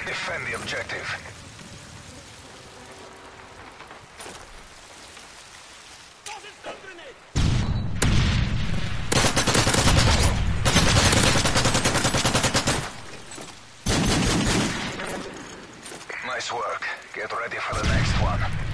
Defend the objective. Nice work. Get ready for the next one.